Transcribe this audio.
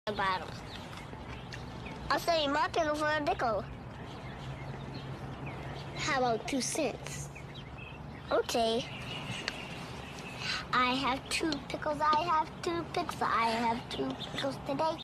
a bottle. I'll sell you my pickle for a nickel. How about 2 cents? Okay. I have 2 pickles. I have 2 pickles. I have 2 pickles today.